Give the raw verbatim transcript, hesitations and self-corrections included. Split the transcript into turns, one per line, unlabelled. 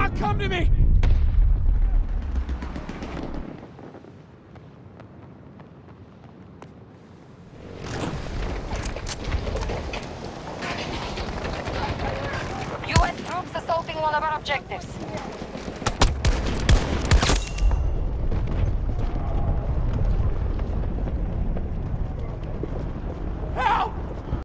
not come to me!
U S troops assaulting one of our objectives.